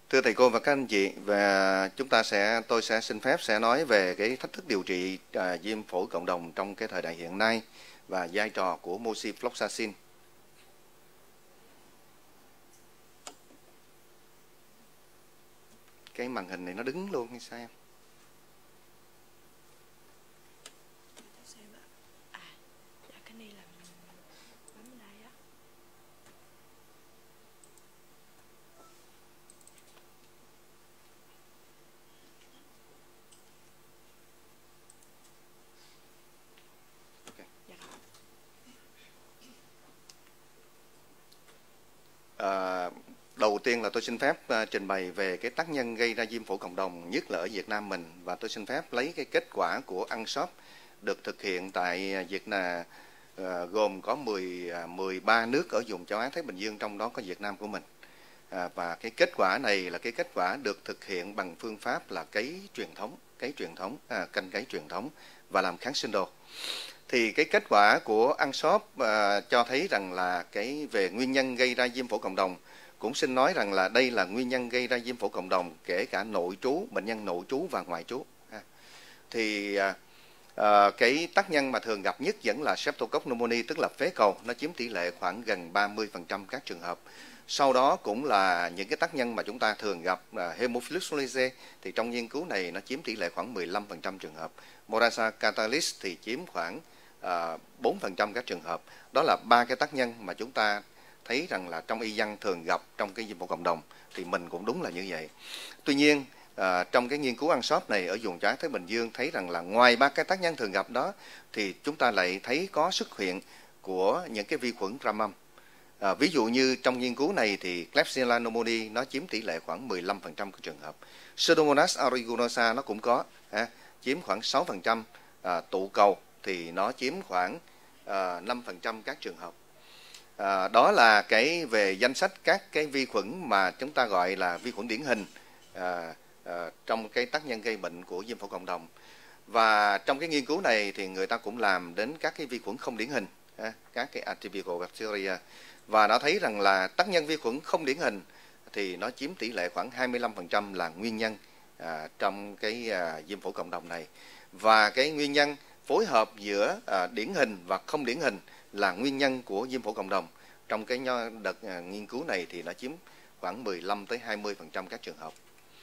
Thưa thầy cô và các anh chị, và tôi sẽ xin phép sẽ nói về cái thách thức điều trị viêm phổi cộng đồng trong cái thời đại hiện nay và vai trò của moxifloxacin. Cái màn hình này nó đứng luôn hay sao em? Đầu tiên là tôi xin phép trình bày về cái tác nhân gây ra viêm phổi cộng đồng, nhất là ở Việt Nam mình, và tôi xin phép lấy cái kết quả của UNSOP được thực hiện tại Việt Nam, gồm có 13 nước ở vùng châu Á Thái Bình Dương, trong đó có Việt Nam của mình. Và cái kết quả này là cái kết quả được thực hiện bằng phương pháp là cấy truyền thống, canh cấy truyền thống và làm kháng sinh đồ. Thì cái kết quả của UNSOP cho thấy rằng là cái về nguyên nhân gây ra viêm phổi cộng đồng, cũng xin nói rằng là đây là nguyên nhân gây ra viêm phổi cộng đồng kể cả nội trú, bệnh nhân nội trú và ngoại trú. Thì cái tác nhân mà thường gặp nhất vẫn là Streptococcus pneumoniae, tức là phế cầu, nó chiếm tỷ lệ khoảng gần 30% các trường hợp. Sau đó cũng là những cái tác nhân mà chúng ta thường gặp, Haemophilus influenzae, thì trong nghiên cứu này nó chiếm tỷ lệ khoảng 15% trường hợp. Morasa catalyst thì chiếm khoảng 4% các trường hợp. Đó là ba cái tác nhân mà chúng ta thấy rằng là trong y văn thường gặp trong cái viêm phổi cộng đồng, thì mình cũng đúng là như vậy. Tuy nhiên trong cái nghiên cứu UNSOP này ở vùng châu Á Thái Bình Dương thấy rằng là ngoài ba cái tác nhân thường gặp đó, thì chúng ta lại thấy có xuất hiện của những cái vi khuẩn Ramam. Ví dụ như trong nghiên cứu này thì Klebsiella pneumoniae nó chiếm tỷ lệ khoảng 15% các trường hợp. Pseudomonas aeruginosa nó cũng có, chiếm khoảng 6%. Tụ cầu thì nó chiếm khoảng 5% các trường hợp. Đó là cái về danh sách các cái vi khuẩn mà chúng ta gọi là vi khuẩn điển hình trong cái tác nhân gây bệnh của viêm phổi cộng đồng. Và trong cái nghiên cứu này thì người ta cũng làm đến các cái vi khuẩn không điển hình, các cái atypical bacteria, và nó thấy rằng là tác nhân vi khuẩn không điển hình thì nó chiếm tỷ lệ khoảng 25% là nguyên nhân trong cái viêm phổi cộng đồng này. Và cái nguyên nhân phối hợp giữa điển hình và không điển hình là nguyên nhân của viêm phổi cộng đồng. Trong cái đợt nghiên cứu này thì nó chiếm khoảng 15-20% các trường hợp.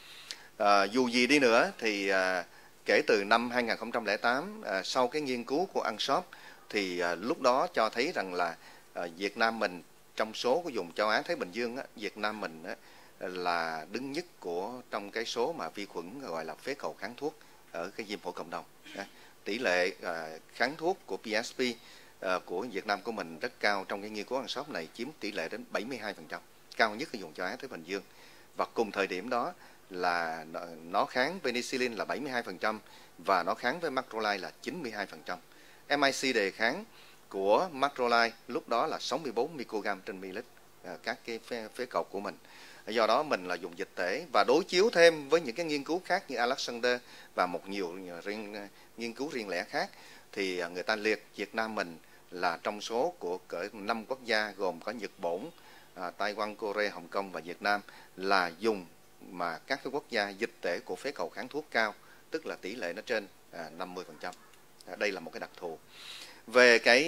Dù gì đi nữa thì kể từ năm 2008, sau cái nghiên cứu của UNSOP, thì lúc đó cho thấy rằng là Việt Nam mình trong số của vùng châu Á Thái Bình Dương, Việt Nam mình là đứng nhất trong cái số mà vi khuẩn gọi là phế cầu kháng thuốc ở cái viêm phổi cộng đồng. Tỷ lệ kháng thuốc của PSP của Việt Nam của mình rất cao. Trong cái nghiên cứu UNSOP này chiếm tỷ lệ đến 72%, cao nhất ở vùng châu Á Thái Bình Dương. Và cùng thời điểm đó là nó kháng penicillin là 72% và nó kháng với macrolide là 92%. MIC đề kháng của macrolide lúc đó là 64 microgram trên ml, các cái phế cầu của mình. Do đó mình là dùng dịch tễ và đối chiếu thêm với những cái nghiên cứu khác như Alexander và nhiều nghiên cứu riêng lẻ khác, thì người ta liệt Việt Nam mình là trong số của cỡ 5 quốc gia gồm có Nhật Bản, Taiwan, Korea, Hồng Kông và Việt Nam là dùng mà các cái quốc gia dịch tễ của phế cầu kháng thuốc cao, tức là tỷ lệ nó trên 50%. Đây là một cái đặc thù. Về cái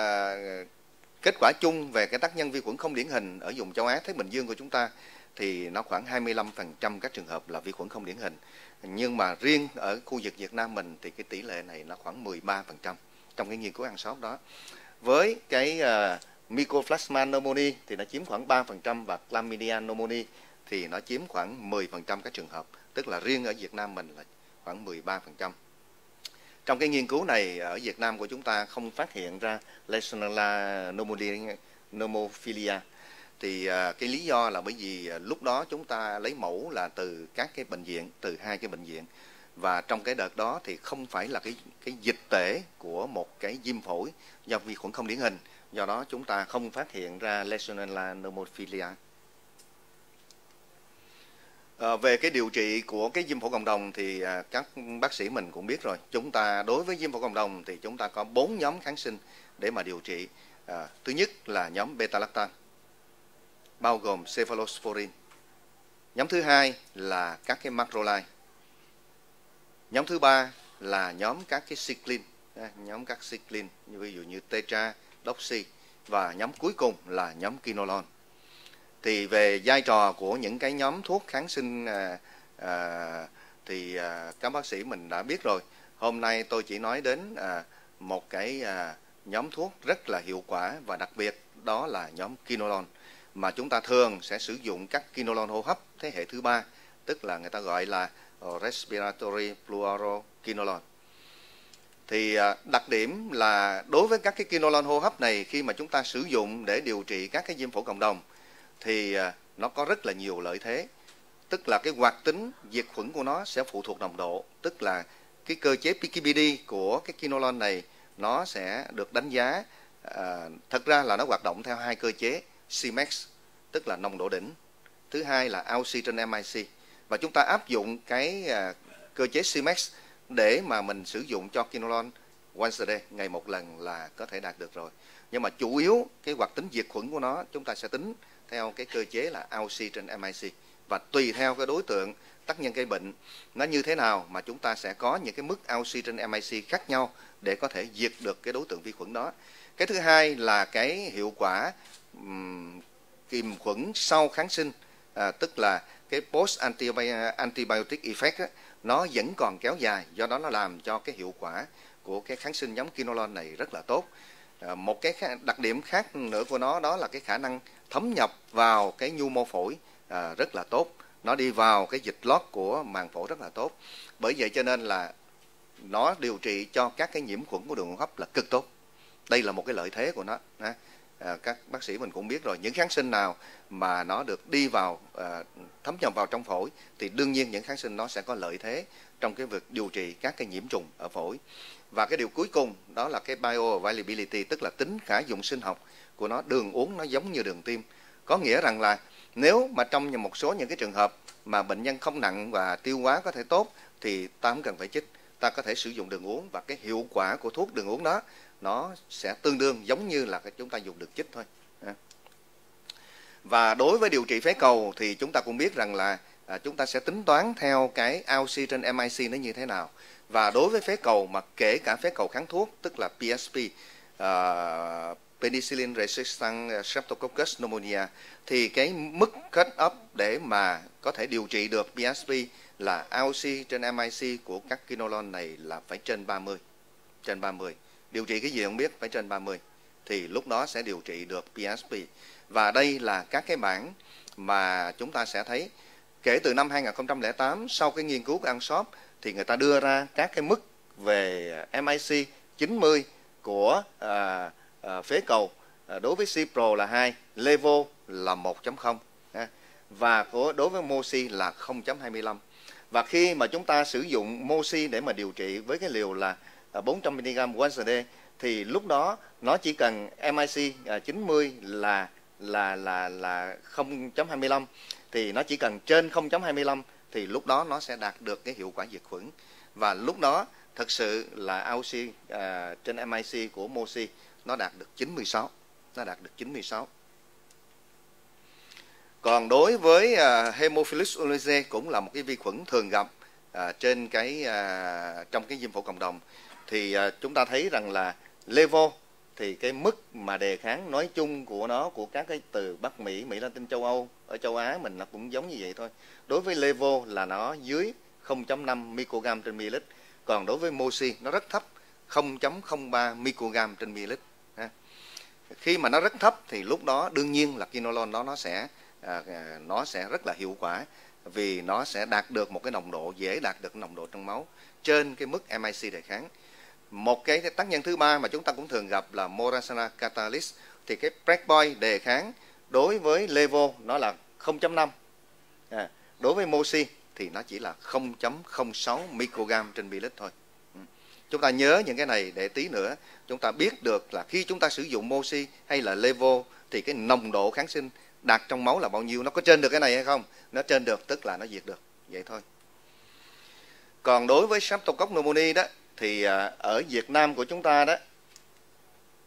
kết quả chung về cái tác nhân vi khuẩn không điển hình ở vùng châu Á Thái Bình Dương của chúng ta thì nó khoảng 25% các trường hợp là vi khuẩn không điển hình. Nhưng mà riêng ở khu vực Việt Nam mình thì cái tỷ lệ này nó khoảng 13% trong cái nghiên cứu UNSOP đó. Với cái Mycoplasma pneumoniae thì nó chiếm khoảng 3% và Chlamydia pneumoniae thì nó chiếm khoảng 10% các trường hợp, tức là riêng ở Việt Nam mình là khoảng 13%. Trong cái nghiên cứu này ở Việt Nam của chúng ta không phát hiện ra Legionella pneumophilia. Thì cái lý do là bởi vì lúc đó chúng ta lấy mẫu là từ các cái bệnh viện, từ 2 cái bệnh viện. Và trong cái đợt đó thì không phải là cái dịch tễ của một cái viêm phổi do vi khuẩn không điển hình. Do đó chúng ta không phát hiện ra Legionella pneumophilia. Về cái điều trị của cái viêm phổi cộng đồng thì các bác sĩ mình cũng biết rồi. Chúng ta đối với viêm phổi cộng đồng thì chúng ta có 4 nhóm kháng sinh để mà điều trị. Thứ nhất là nhóm beta-lactam, bao gồm cephalosporin, Nhóm thứ hai là các cái macrolide. Nhóm thứ ba là nhóm các cái cyclin, nhóm các cyclin, ví dụ như tetra, doxy, và nhóm cuối cùng là nhóm quinolone. Thì về vai trò của những cái nhóm thuốc kháng sinh thì các bác sĩ mình đã biết rồi. Hôm nay tôi chỉ nói đến một cái nhóm thuốc rất là hiệu quả và đặc biệt, đó là nhóm quinolone, mà chúng ta thường sẽ sử dụng các quinolone hô hấp thế hệ thứ ba, tức là người ta gọi là respiratory fluoroquinolone. Thì đặc điểm là đối với các cái quinolone hô hấp này, khi mà chúng ta sử dụng để điều trị các cái viêm phổi cộng đồng thì nó có rất là nhiều lợi thế. Tức là cái hoạt tính diệt khuẩn của nó sẽ phụ thuộc nồng độ, tức là cái cơ chế PKPD của cái quinolone này nó sẽ được đánh giá. Thật ra là nó hoạt động theo hai cơ chế Cmax, tức là nồng độ đỉnh. Thứ hai là AUC trên MIC. Và chúng ta áp dụng cái cơ chế Cmax để mà mình sử dụng cho quinolone once a day, ngày một lần là có thể đạt được rồi. Nhưng mà chủ yếu cái hoạt tính diệt khuẩn của nó chúng ta sẽ tính theo cái cơ chế là AUC trên MIC. Và tùy theo cái đối tượng tác nhân gây bệnh nó như thế nào mà chúng ta sẽ có những cái mức AUC trên MIC khác nhau để có thể diệt được cái đối tượng vi khuẩn đó. Cái thứ hai là cái hiệu quả kiềm khuẩn sau kháng sinh, tức là cái post antibiotic effect đó, nó vẫn còn kéo dài, do đó nó làm cho cái hiệu quả của cái kháng sinh nhóm quinolone này rất là tốt. Một cái đặc điểm khác nữa của nó đó là cái khả năng thấm nhập vào cái nhu mô phổi rất là tốt, nó đi vào cái dịch lót của màng phổi rất là tốt. Bởi vậy cho nên là nó điều trị cho các cái nhiễm khuẩn của đường hô hấp là cực tốt. Đây là một cái lợi thế của nó. Các bác sĩ mình cũng biết rồi, những kháng sinh nào mà nó được đi vào thấm nhập vào trong phổi thì đương nhiên những kháng sinh nó sẽ có lợi thế trong cái việc điều trị các cái nhiễm trùng ở phổi. Và cái điều cuối cùng đó là cái bioavailability, tức là tính khả dụng sinh học của nó. Đường uống nó giống như đường tiêm, có nghĩa rằng là nếu mà trong một số những cái trường hợp mà bệnh nhân không nặng và tiêu hóa có thể tốt thì ta không cần phải chích, ta có thể sử dụng đường uống, và cái hiệu quả của thuốc đường uống đó nó sẽ tương đương giống như là chúng ta dùng được chích thôi. Và đối với điều trị phế cầu thì chúng ta cũng biết rằng là chúng ta sẽ tính toán theo cái AUC trên MIC nó như thế nào. Và đối với phế cầu mà kể cả phế cầu kháng thuốc, tức là PSP, Penicillin Resistant Streptococcus Pneumonia, thì cái mức cut up để mà có thể điều trị được PSP là AUC trên MIC của các quinolone này là phải trên 30. Trên 30. Điều trị cái gì không biết, phải trên 30. Thì lúc đó sẽ điều trị được PSP. Và đây là các cái bảng mà chúng ta sẽ thấy kể từ năm 2008, sau cái nghiên cứu của ANSOP thì người ta đưa ra các cái mức về MIC 90 của phế cầu. Đối với Cipro là 2, Levo là 1.0 và đối với Moxi là 0.25. Và khi mà chúng ta sử dụng Moxi để mà điều trị với cái liều là 400mg once a day thì lúc đó nó chỉ cần MIC 90 là 0.25, thì nó chỉ cần trên 0.25 thì lúc đó nó sẽ đạt được cái hiệu quả diệt khuẩn. Và lúc đó thật sự là AUC trên MIC của Moxi nó đạt được 96. Nó đạt được 96. Còn đối với Haemophilus ulariae cũng là một cái vi khuẩn thường gặp trên trong cái viêm phổi cộng đồng, thì chúng ta thấy rằng là Levo thì cái mức mà đề kháng nói chung của nó, của các cái từ Bắc Mỹ, Mỹ Latin, châu Âu, ở châu Á mình nó cũng giống như vậy thôi. Đối với Levo là nó dưới 0.5 microgram trên ml, còn đối với Moxi nó rất thấp, 0.03 microgram trên ml. Khi mà nó rất thấp thì lúc đó đương nhiên là quinolone đó nó sẽ rất là hiệu quả, vì nó sẽ đạt được một cái nồng độ, dễ đạt được nồng độ trong máu trên cái mức MIC đề kháng. Một cái tác nhân thứ ba mà chúng ta cũng thường gặp là Morasana catalyst, thì cái breakpoint đề kháng đối với Levo nó là 0.5. Đối với Moxi thì nó chỉ là 0.06 microgram trên ml thôi. Chúng ta nhớ những cái này để tí nữa chúng ta biết được là khi chúng ta sử dụng Moxi hay là Levo thì cái nồng độ kháng sinh đạt trong máu là bao nhiêu, nó có trên được cái này hay không. Nó trên được tức là nó diệt được, vậy thôi. Còn đối với Streptococcus pneumoniae đó thì ở Việt Nam của chúng ta đó,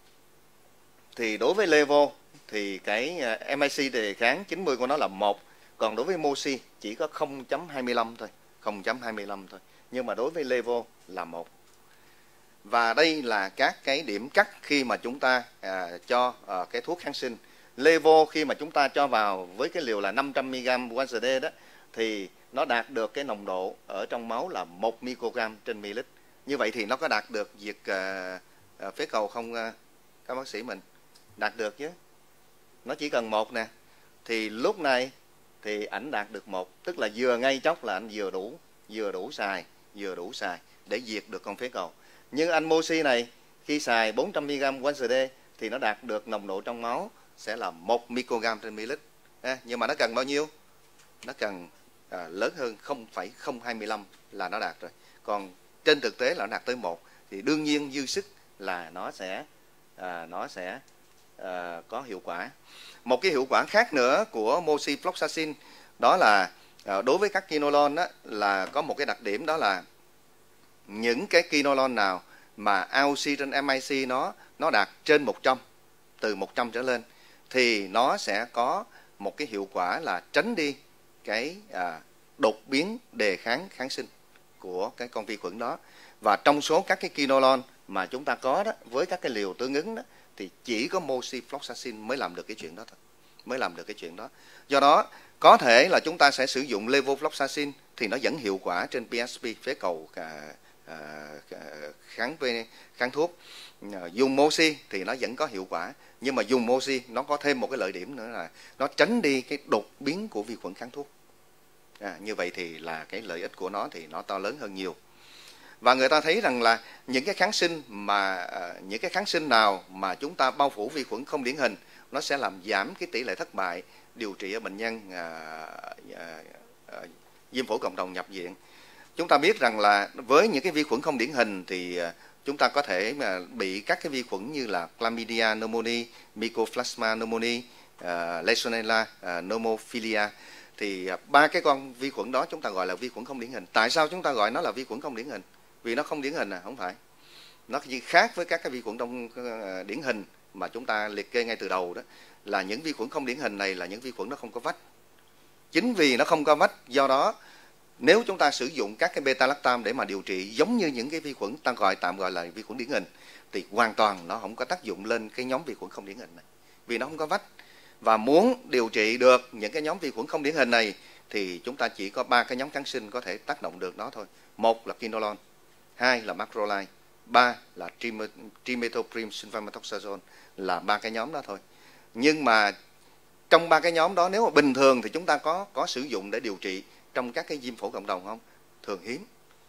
thì đối với Levo thì cái MIC đề kháng 90 của nó là 1, Còn đối với Moxi chỉ có 0.25 thôi, 0.25 thôi. Nhưng mà đối với Levo là 1. Và đây là các cái điểm cắt khi mà chúng ta cho cái thuốc kháng sinh. Levo khi mà chúng ta cho vào với cái liều là 500mg once a day đó, thì nó đạt được cái nồng độ ở trong máu là 1 microgram trên ml. Như vậy thì nó có đạt được diệt phế cầu không các bác sĩ mình? Đạt được chứ. Nó chỉ cần 1 nè. Thì lúc này thì ảnh đạt được 1, tức là vừa ngay chốc là anh vừa đủ xài để diệt được con phế cầu. Nhưng anh Moxi này khi xài 400mg once a day thì nó đạt được nồng độ trong máu sẽ là 1 microgram trên ml. Nhưng mà nó cần bao nhiêu? Nó cần lớn hơn 0,025 là nó đạt rồi. Còn trên thực tế là nó đạt tới 1 thì đương nhiên dư sức là nó sẽ có hiệu quả. Một cái hiệu quả khác nữa của moxifloxacin đó là đối với các quinolone đó, là có một cái đặc điểm đó là những cái quinolone nào mà AUC trên MIC nó đạt trên 100, từ 100 trở lên, thì nó sẽ có một cái hiệu quả là tránh đi cái đột biến đề kháng kháng sinh của cái con vi khuẩn đó. Và trong số các cái quinolone mà chúng ta có đó, với các cái liều tương ứng đó, thì chỉ có moxifloxacin mới làm được cái chuyện đó thôi. Do đó có thể là chúng ta sẽ sử dụng levofloxacin thì nó vẫn hiệu quả trên PSP, phế cầu kháng thuốc. Dùng Moxi thì nó vẫn có hiệu quả, nhưng mà dùng Moxi nó có thêm một cái lợi điểm nữa là nó tránh đi cái đột biến của vi khuẩn kháng thuốc. Như vậy thì là cái lợi ích của nó thì nó to lớn hơn nhiều. Và người ta thấy rằng là những cái kháng sinh nào mà chúng ta bao phủ vi khuẩn không điển hình, nó sẽ làm giảm cái tỷ lệ thất bại điều trị ở bệnh nhân viêm phổi cộng đồng nhập viện. Chúng ta biết rằng là với những cái vi khuẩn không điển hình thì chúng ta có thể mà bị các cái vi khuẩn như là Chlamydia pneumoniae, Mycoplasma pneumoniae, Legionella pneumophilia. Thì 3 cái con vi khuẩn đó chúng ta gọi là vi khuẩn không điển hình. Tại sao chúng ta gọi nó là vi khuẩn không điển hình? Vì nó không điển hình không phải. Nó khác với các cái vi khuẩn điển hình mà chúng ta liệt kê ngay từ đầu đó, là những vi khuẩn không điển hình này là những vi khuẩn nó không có vách. Chính vì nó không có vách, do đó nếu chúng ta sử dụng các cái beta-lactam để mà điều trị giống như những cái vi khuẩn tạm gọi là vi khuẩn điển hình, thì hoàn toàn nó không có tác dụng lên cái nhóm vi khuẩn không điển hình này, vì nó không có vách. Và muốn điều trị được những cái nhóm vi khuẩn không điển hình này thì chúng ta chỉ có 3 cái nhóm kháng sinh có thể tác động được nó thôi. 1 là quinolone, 2 là macrolide, 3 là trimethoprim sulfamethoxazole, là 3 cái nhóm đó thôi. Nhưng mà trong 3 cái nhóm đó, nếu mà bình thường thì chúng ta có sử dụng để điều trị trong các cái viêm phổi cộng đồng không? Thường hiếm.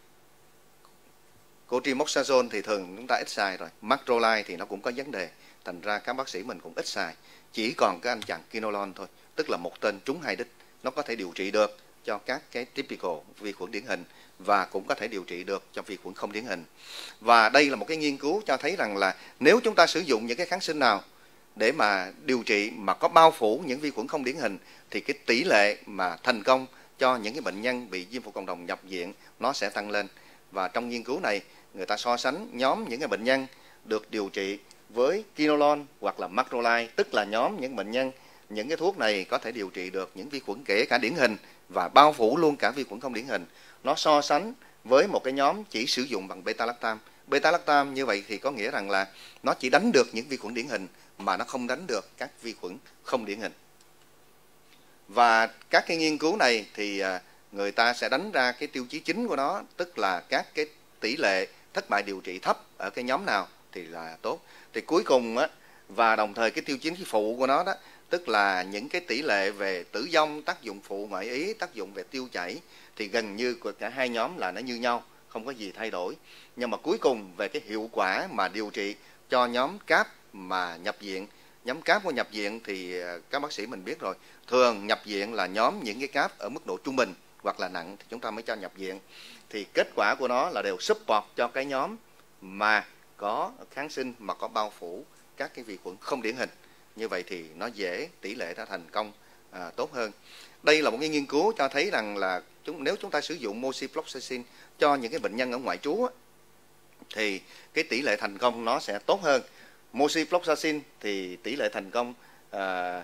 Cotrimoxazole thì thường chúng ta ít xài rồi. Macrolide thì nó cũng có vấn đề, thành ra các bác sĩ mình cũng ít xài. Chỉ còn cái anh chàng quinolone thôi, tức là một tên trúng 2 đích. Nó có thể điều trị được cho các cái typical vi khuẩn điển hình và cũng có thể điều trị được cho vi khuẩn không điển hình. Và đây là một cái nghiên cứu cho thấy rằng là nếu chúng ta sử dụng những cái kháng sinh nào để mà điều trị mà có bao phủ những vi khuẩn không điển hình thì cái tỷ lệ mà thành công cho những cái bệnh nhân bị viêm phổi cộng đồng nhập viện nó sẽ tăng lên. Và trong nghiên cứu này người ta so sánh nhóm những cái bệnh nhân được điều trị với quinolone hoặc là macrolide, tức là nhóm những bệnh nhân những cái thuốc này có thể điều trị được những vi khuẩn kể cả điển hình và bao phủ luôn cả vi khuẩn không điển hình. Nó so sánh với một cái nhóm chỉ sử dụng bằng beta-lactam. Beta-lactam như vậy thì có nghĩa rằng là nó chỉ đánh được những vi khuẩn điển hình mà nó không đánh được các vi khuẩn không điển hình. Và các cái nghiên cứu này thì người ta sẽ đánh ra cái tiêu chí chính của nó, tức là các cái tỷ lệ thất bại điều trị thấp ở cái nhóm nào thì là tốt. Thì cuối cùng á, và đồng thời cái tiêu chí phụ của nó đó, tức là những cái tỷ lệ về tử vong, tác dụng phụ ngoại ý, tác dụng về tiêu chảy thì gần như của cả hai nhóm là nó như nhau, không có gì thay đổi. Nhưng mà cuối cùng về cái hiệu quả mà điều trị cho nhóm CAP mà nhập viện, nhóm CAP của nhập viện thì các bác sĩ mình biết rồi, thường nhập viện là nhóm những cái CAP ở mức độ trung bình hoặc là nặng thì chúng ta mới cho nhập viện. Thì kết quả của nó là đều support cho cái nhóm mà có kháng sinh mà có bao phủ các cái vi khuẩn không điển hình. Như vậy thì nó dễ, tỷ lệ đã thành công tốt hơn. Đây là một cái nghiên cứu cho thấy rằng là nếu chúng ta sử dụng moxifloxacin cho những cái bệnh nhân ở ngoại trú thì cái tỷ lệ thành công nó sẽ tốt hơn. Moxifloxacin thì tỷ lệ thành công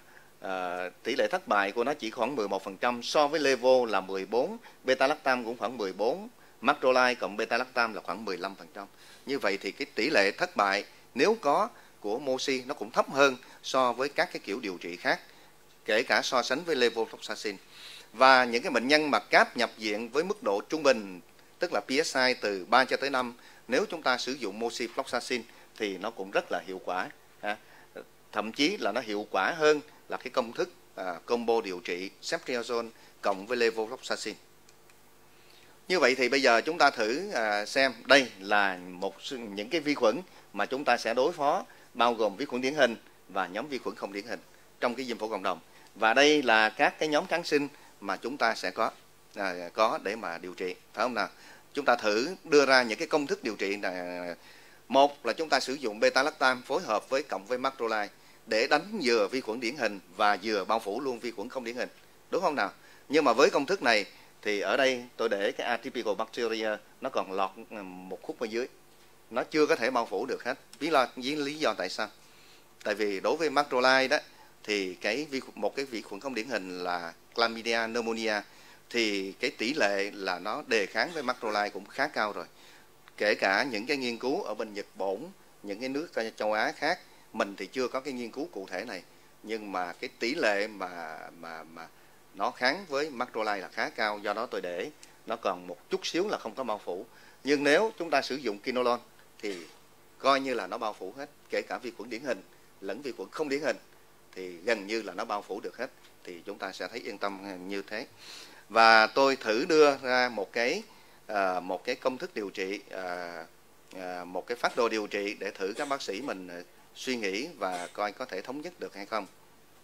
tỷ lệ thất bại của nó chỉ khoảng 11%, so với levo là 14, beta-lactam cũng khoảng 14, macrolide cộng beta-lactam là khoảng 15%. Như vậy thì cái tỷ lệ thất bại nếu có của moxi nó cũng thấp hơn so với các cái kiểu điều trị khác, kể cả so sánh với levofloxacin. Và những cái bệnh nhân mà CAP nhập viện với mức độ trung bình, tức là PSI từ 3 cho tới 5, nếu chúng ta sử dụng moxifloxacin thì nó cũng rất là hiệu quả. Thậm chí là nó hiệu quả hơn là cái công thức combo điều trị ceftriaxone cộng với levofloxacin. Như vậy thì bây giờ chúng ta thử xem đây là những cái vi khuẩn mà chúng ta sẽ đối phó, bao gồm vi khuẩn điển hình và nhóm vi khuẩn không điển hình trong cái viêm phổi cộng đồng. Và đây là các cái nhóm kháng sinh mà chúng ta sẽ có để mà điều trị, phải không nào? Chúng ta thử đưa ra những cái công thức điều trị này. Một là chúng ta sử dụng beta-lactam phối hợp với cộng với macrolide để đánh vừa vi khuẩn điển hình và vừa bao phủ luôn vi khuẩn không điển hình, đúng không nào? Nhưng mà với công thức này thì ở đây tôi để cái atypical bacteria nó còn lọt một khúc ở dưới, nó chưa có thể bao phủ được hết. Lý do tại sao? Tại vì đối với macrolide đó thì một cái vi khuẩn không điển hình là Chlamydia pneumonia thì cái tỷ lệ là nó đề kháng với macrolide cũng khá cao rồi. Kể cả những cái nghiên cứu ở bên Nhật Bản, những cái nước châu Á khác, mình thì chưa có cái nghiên cứu cụ thể này, nhưng mà cái tỷ lệ mà nó kháng với macrolide là khá cao, do đó tôi để nó còn một chút xíu là không có bao phủ. Nhưng nếu chúng ta sử dụng quinolone thì coi như là nó bao phủ hết, kể cả vi khuẩn điển hình lẫn vi khuẩn không điển hình thì gần như là nó bao phủ được hết, thì chúng ta sẽ thấy yên tâm như thế. Và tôi thử đưa ra một cái công thức điều trị, một cái phác đồ điều trị để thử các bác sĩ mình suy nghĩ và coi có thể thống nhất được hay không.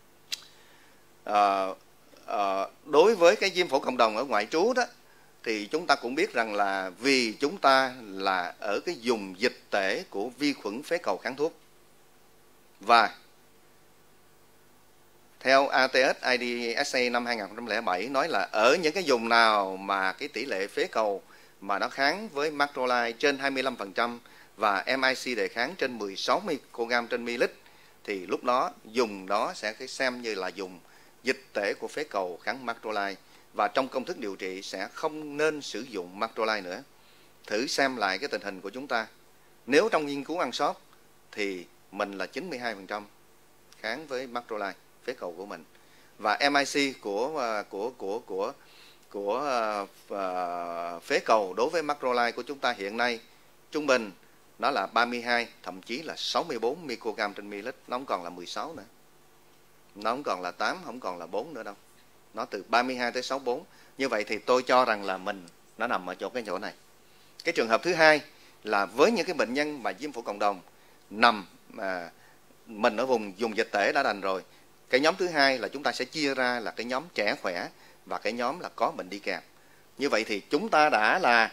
Đối với cái viêm phổi cộng đồng ở ngoại trú đó thì chúng ta cũng biết rằng là vì chúng ta là ở cái vùng dịch tễ của vi khuẩn phế cầu kháng thuốc, và theo ATS-IDSA năm 2007 nói là ở những cái vùng nào mà cái tỷ lệ phế cầu mà nó kháng với macrolide trên 25% và MIC đề kháng trên 16 microgram trên ml thì lúc đó dùng đó sẽ xem như là dùng dịch tễ của phế cầu kháng macrolide, và trong công thức điều trị sẽ không nên sử dụng macrolide nữa. Thử xem lại cái tình hình của chúng ta. Nếu trong nghiên cứu ăn sót thì mình là 92% kháng với macrolide phế cầu của mình, và MIC của phế cầu đối với macrolide của chúng ta hiện nay trung bình nó là 32, thậm chí là 64 microgram trên ml, nó không còn là 16 nữa, nó không còn là 8, không còn là 4 nữa đâu, nó từ 32 tới 64. Như vậy thì tôi cho rằng là nó nằm ở cái chỗ này. Cái trường hợp thứ hai là với những cái bệnh nhân mà viêm phổi cộng đồng mình ở vùng dùng dịch tễ đã đành rồi. Cái nhóm thứ hai là chúng ta sẽ chia ra là cái nhóm trẻ khỏe và cái nhóm là có bệnh đi kèm. Như vậy thì chúng ta đã là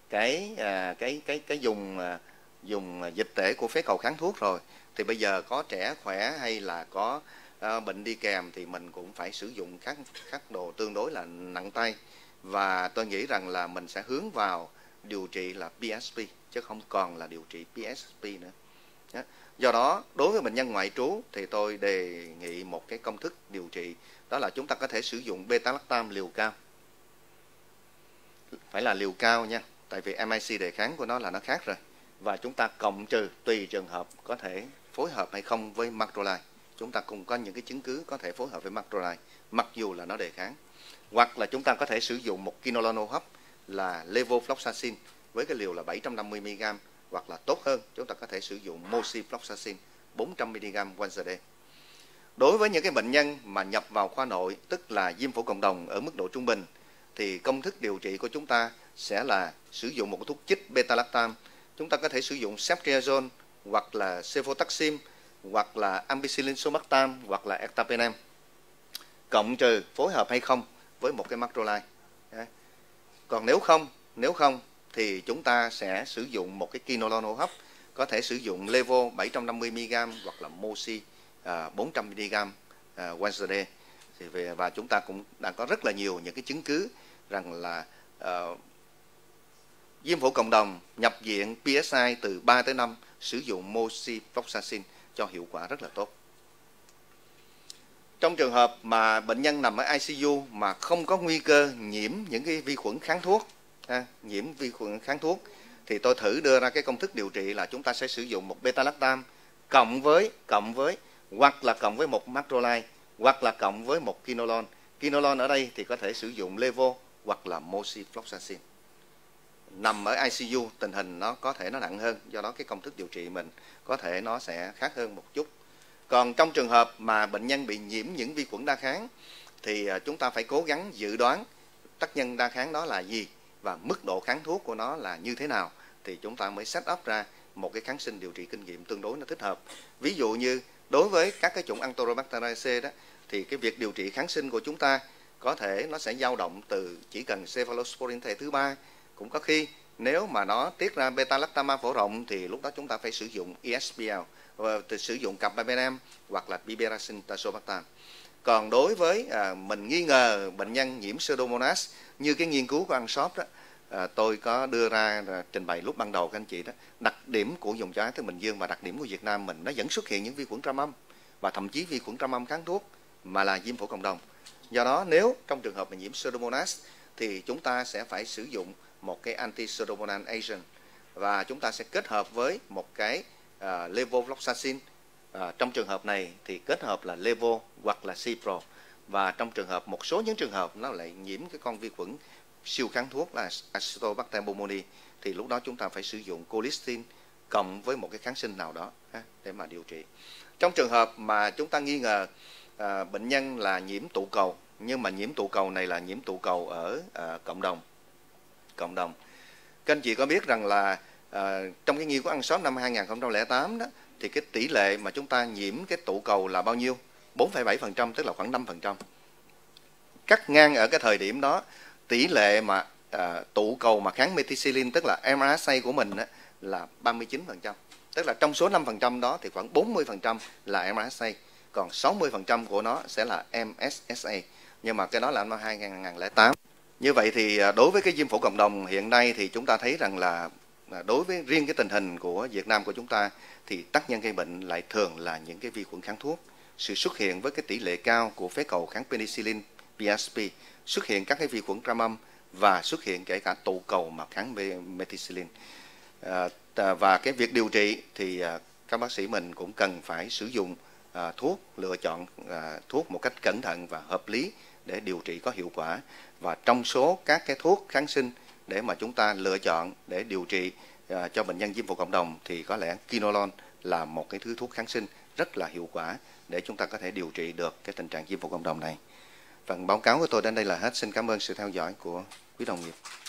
cái dùng dịch tễ của phế cầu kháng thuốc rồi, thì bây giờ có trẻ khỏe hay là có bệnh đi kèm thì mình cũng phải sử dụng các đồ tương đối là nặng tay, và tôi nghĩ rằng là mình sẽ hướng vào điều trị là PSP chứ không còn là điều trị PSP nữa. Do đó đối với bệnh nhân ngoại trú thì tôi đề nghị một cái công thức điều trị, đó là chúng ta có thể sử dụng beta-lactam liều cao, phải là liều cao nha, tại vì MIC đề kháng của nó là nó khác rồi, và chúng ta cộng trừ tùy trường hợp có thể phối hợp hay không với macrolide. Chúng ta cũng có những cái chứng cứ có thể phối hợp với macrolide mặc dù là nó đề kháng, hoặc là chúng ta có thể sử dụng một quinolone hô hấp là levofloxacin với cái liều là 750 mg, hoặc là tốt hơn chúng ta có thể sử dụng moxifloxacin 400 mg once a day. Đối với những cái bệnh nhân mà nhập vào khoa nội, tức là viêm phổi cộng đồng ở mức độ trung bình, thì công thức điều trị của chúng ta sẽ là sử dụng một thuốc chích beta-lactam. Chúng ta có thể sử dụng ceftriaxone hoặc là cefotaxime hoặc là ampicillin sulbactam hoặc là ertapenem, cộng trừ phối hợp hay không với một cái macrolide. Còn nếu không thì chúng ta sẽ sử dụng một cái quinolone hô hấp, có thể sử dụng levo 750 mg hoặc là moxi 400 mg once a day. Và chúng ta cũng đang có rất là nhiều những cái chứng cứ rằng là viêm phổi cộng đồng nhập viện PSI từ 3 tới 5 sử dụng moxifloxacin cho hiệu quả rất là tốt. Trong trường hợp mà bệnh nhân nằm ở ICU mà không có nguy cơ nhiễm những cái vi khuẩn kháng thuốc, nhiễm vi khuẩn kháng thuốc, thì tôi thử đưa ra cái công thức điều trị là chúng ta sẽ sử dụng một beta-lactam cộng với hoặc là cộng với một macrolide hoặc là cộng với một quinolone. Quinolone ở đây thì có thể sử dụng levo hoặc là moxifloxacin. Nằm ở ICU tình hình nó có thể nó nặng hơn, do đó cái công thức điều trị mình có thể nó sẽ khác hơn một chút. Còn trong trường hợp mà bệnh nhân bị nhiễm những vi khuẩn đa kháng thì chúng ta phải cố gắng dự đoán tác nhân đa kháng đó là gì và mức độ kháng thuốc của nó là như thế nào, thì chúng ta mới set up ra một cái kháng sinh điều trị kinh nghiệm tương đối nó thích hợp. Ví dụ như đối với các cái chủng Enterobacteriaceae đó, thì cái việc điều trị kháng sinh của chúng ta có thể nó sẽ dao động từ chỉ cần cephalosporin thể thứ 3, cũng có khi nếu mà nó tiết ra beta-lactam phổ rộng thì lúc đó chúng ta phải sử dụng ESBL, sử dụng carbapenem hoặc là piperacin tazobactam. Còn đối với mình nghi ngờ bệnh nhân nhiễm Pseudomonas như cái nghiên cứu của Anshop đó, tôi có đưa ra trình bày lúc ban đầu các anh chị đó, đặc điểm của vùng châu Á Thái Bình Dương và đặc điểm của Việt Nam mình nó vẫn xuất hiện những vi khuẩn trăm âm và thậm chí vi khuẩn trăm âm kháng thuốc mà là viêm phổi cộng đồng. Do đó nếu trong trường hợp mình nhiễm Pseudomonas thì chúng ta sẽ phải sử dụng một cái anti-pseudomonal agent và chúng ta sẽ kết hợp với một cái levofloxacin. Trong trường hợp này thì kết hợp là levo hoặc là cipro, và trong trường hợp một số những trường hợp nó lại nhiễm cái con vi khuẩn siêu kháng thuốc là Acetobacter pneumoniae thì lúc đó chúng ta phải sử dụng colistin cộng với một cái kháng sinh nào đó để mà điều trị. Trong trường hợp mà chúng ta nghi ngờ bệnh nhân là nhiễm tụ cầu, nhưng mà nhiễm tụ cầu này là nhiễm tụ cầu ở cộng đồng. Các anh chị có biết rằng là trong cái nghiên cứu Anshop năm 2008 đó, thì cái tỷ lệ mà chúng ta nhiễm cái tụ cầu là bao nhiêu? 4,7%, tức là khoảng 5%. Cắt ngang ở cái thời điểm đó, tỷ lệ mà tụ cầu mà kháng methicillin, tức là MRSA của mình á, là 39%. Tức là trong số 5% đó thì khoảng 40% là MRSA, còn 60% của nó sẽ là MSSA. Nhưng mà cái đó là năm 2008. Như vậy thì đối với cái viêm phổi cộng đồng hiện nay thì chúng ta thấy rằng là đối với riêng cái tình hình của Việt Nam của chúng ta thì tác nhân gây bệnh lại thường là những cái vi khuẩn kháng thuốc. Sự xuất hiện với cái tỷ lệ cao của phế cầu kháng penicillin, PSP, xuất hiện các cái vi khuẩn trăm âm và xuất hiện kể cả tụ cầu mà kháng methicillin. Và cái việc điều trị thì các bác sĩ mình cũng cần phải sử dụng thuốc, lựa chọn thuốc một cách cẩn thận và hợp lý để điều trị có hiệu quả. Và trong số các cái thuốc kháng sinh để mà chúng ta lựa chọn để điều trị cho bệnh nhân viêm phổi cộng đồng thì có lẽ quinolone là một cái thứ thuốc kháng sinh rất là hiệu quả để chúng ta có thể điều trị được cái tình trạng viêm phổi cộng đồng này. Phần báo cáo của tôi đến đây là hết. Xin cảm ơn sự theo dõi của quý đồng nghiệp.